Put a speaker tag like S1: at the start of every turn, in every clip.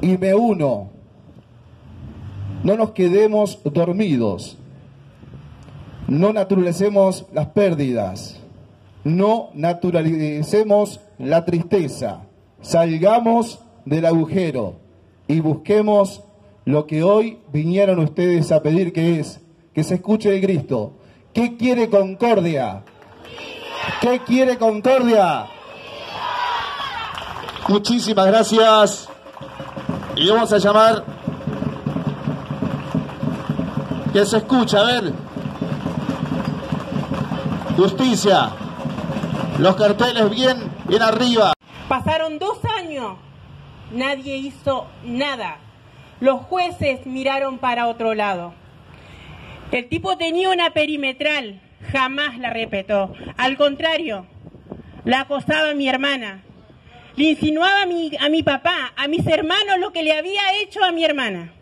S1: y me uno. No nos quedemos dormidos. No naturalicemos las pérdidas. No naturalicemos la tristeza. Salgamos del agujero y busquemos lo que hoy vinieron ustedes a pedir, que es que se escuche el grito. ¿Qué quiere Concordia? ¿Qué quiere Concordia? Muchísimas gracias. Y vamos a llamar que se escuche, a ver. Justicia. Los carteles bien arriba.
S2: Pasaron 2 años, nadie hizo nada. Los jueces miraron para otro lado. El tipo tenía una perimetral, jamás la respetó. Al contrario, la acosaba a mi hermana. Le insinuaba a mi papá, a mis hermanos, lo que le había hecho a mi hermana.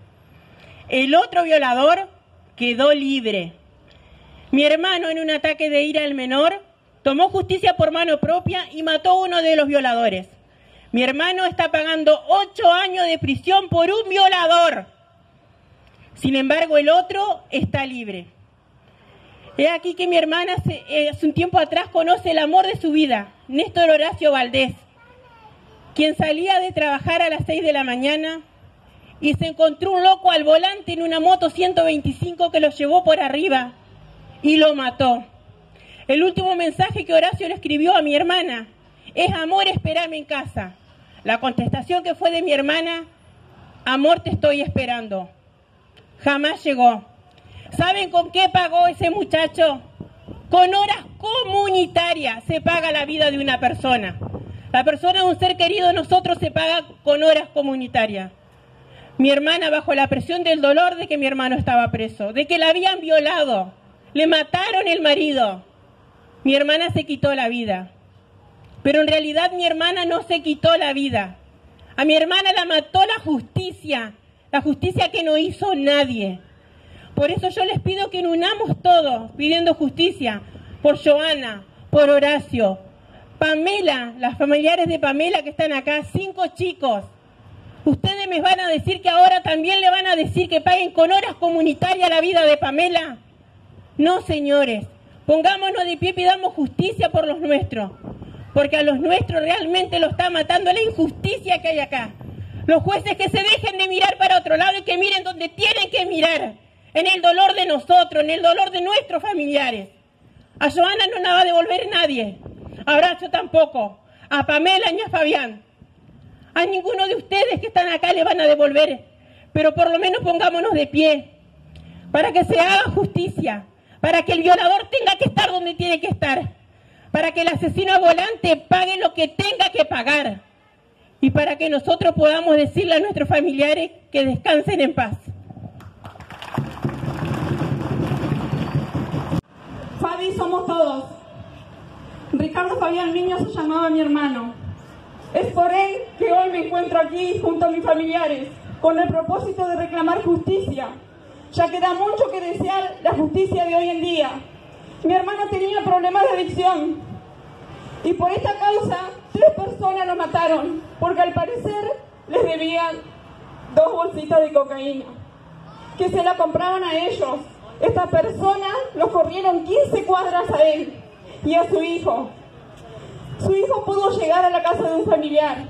S2: El otro violador quedó libre. Mi hermano, en un ataque de ira al menor, tomó justicia por mano propia y mató a uno de los violadores. Mi hermano está pagando 8 años de prisión por un violador. Sin embargo, el otro está libre. He aquí que mi hermana hace un tiempo atrás conoce el amor de su vida, Néstor Horacio Valdés, quien salía de trabajar a las 6 de la mañana y se encontró un loco al volante en una moto 125 que lo llevó por arriba y lo mató. El último mensaje que Horacio le escribió a mi hermana es: amor, espérame en casa. La contestación que fue de mi hermana: amor, te estoy esperando. Jamás llegó. ¿Saben con qué pagó ese muchacho? Con horas comunitarias se paga la vida de una persona. La persona de un ser querido nosotros se paga con horas comunitarias. Mi hermana, bajo la presión del dolor de que mi hermano estaba preso, de que la habían violado, le mataron el marido, mi hermana se quitó la vida. Pero en realidad mi hermana no se quitó la vida. A mi hermana la mató la justicia que no hizo nadie. Por eso yo les pido que nos unamos todos pidiendo justicia por Joana, por Horacio, Pamela, las familiares de Pamela que están acá, 5 chicos. ¿Ustedes me van a decir que ahora también le van a decir que paguen con horas comunitarias la vida de Pamela? No, señores. Pongámonos de pie y pidamos justicia por los nuestros, porque a los nuestros realmente lo está matando la injusticia que hay acá. Los jueces que se dejen de mirar para otro lado y que miren donde tienen que mirar, en el dolor de nosotros, en el dolor de nuestros familiares. A Joana no la va a devolver nadie, a Horacio tampoco, a Pamela ni a Fabián. A ninguno de ustedes que están acá le van a devolver, pero por lo menos pongámonos de pie para que se haga justicia, para que el violador tenga que estar donde tiene que estar, para que el asesino al volante pague lo que tenga que pagar y para que nosotros podamos decirle a nuestros familiares que descansen en paz.
S3: Fabi somos todos. Ricardo Fabián Niño se llamaba mi hermano. Es por él que hoy me encuentro aquí junto a mis familiares, con el propósito de reclamar justicia, ya que da mucho que desear la justicia de hoy en día. Mi hermano tenía problemas de adicción y por esta causa 3 personas lo mataron, porque al parecer les debían 2 bolsitas de cocaína, que se la compraban a ellos. Estas personas los corrieron 15 cuadras a él y a su hijo. Su hijo pudo llegar a la casa de un familiar,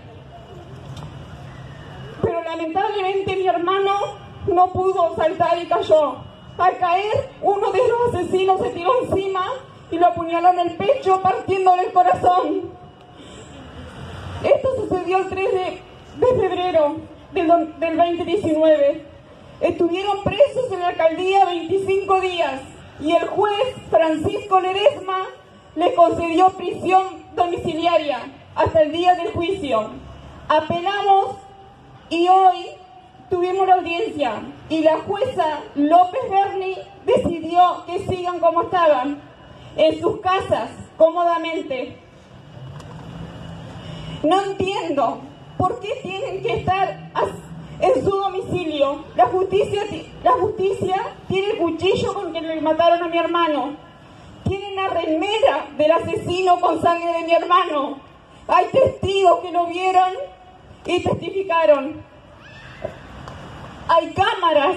S3: pero lamentablemente mi hermano no pudo saltar y cayó. Al caer, uno de los asesinos se tiró encima y lo apuñaló en el pecho, partiéndole el corazón. Esto sucedió el 3 de febrero del 2019. Estuvieron presos en la alcaldía 25 días y el juez Francisco Ledesma le concedió prisión domiciliaria hasta el día del juicio. Apelamos y hoy tuvimos la audiencia y la jueza López Berni decidió que sigan como estaban, en sus casas, cómodamente. No entiendo por qué tienen que estar en su domicilio. La justicia tiene el cuchillo con que le mataron a mi hermano. Tienen la remera del asesino con sangre de mi hermano. Hay testigos que lo vieron y testificaron. hay cámaras.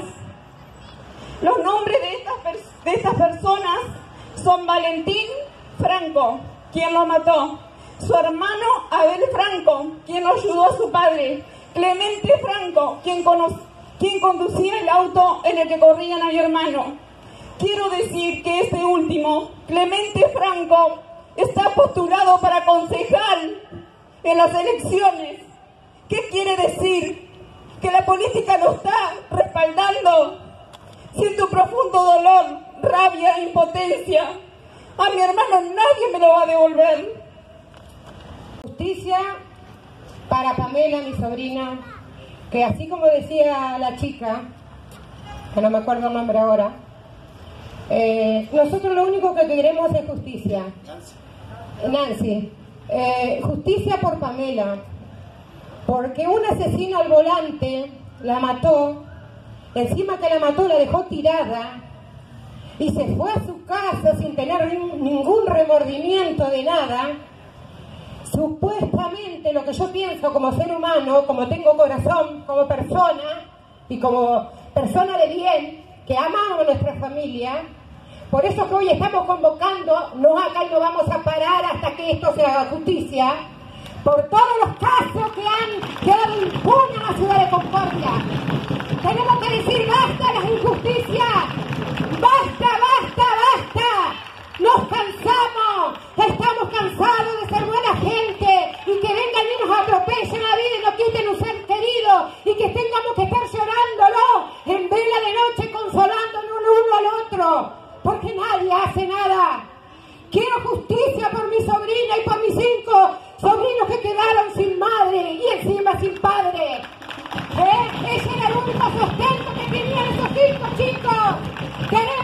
S3: Los nombres de estas personas son Valentín Franco, quien lo mató, su hermano Abel Franco, quien ayudó a su padre, Clemente Franco, quien conducía el auto en el que corrían a mi hermano. Quiero decir que este último, Clemente Franco, está postulado para concejal en las elecciones. ¿Qué quiere decir? Que la política lo está respaldando. Siento profundo dolor, rabia e impotencia. A mi hermano nadie me lo va a devolver.
S4: Justicia para Pamela, mi sobrina, que así como decía la chica, que no me acuerdo el nombre ahora, nosotros lo único que queremos es justicia. Nancy, justicia por Pamela, porque un asesino al volante la mató, encima que la mató la dejó tirada y se fue a su casa sin tener ningún remordimiento de nada. Supuestamente lo que yo pienso como ser humano, como tengo corazón, como persona y como persona de bien, que amamos a nuestra familia, por eso que hoy estamos convocando, no acá y no vamos a parar hasta que esto se haga justicia, por todos los casos que han quedado impunes en la ciudad de Concordia. Tenemos que decir basta a las injusticias, basta, basta, basta. Nos cansamos, estamos cansados de ser buena gente y que vengan y nos atropellen la vida y nos quiten un ser querido y que tengamos que estar llorándolo en vela de noche consolándonos uno al otro, porque nadie hace nada. Quiero justicia por mi sobrina y por mis 5 sobrinos que quedaron sin madre y encima sin padre. Ese era el único sustento que tenían esos 5 chicos. Queremos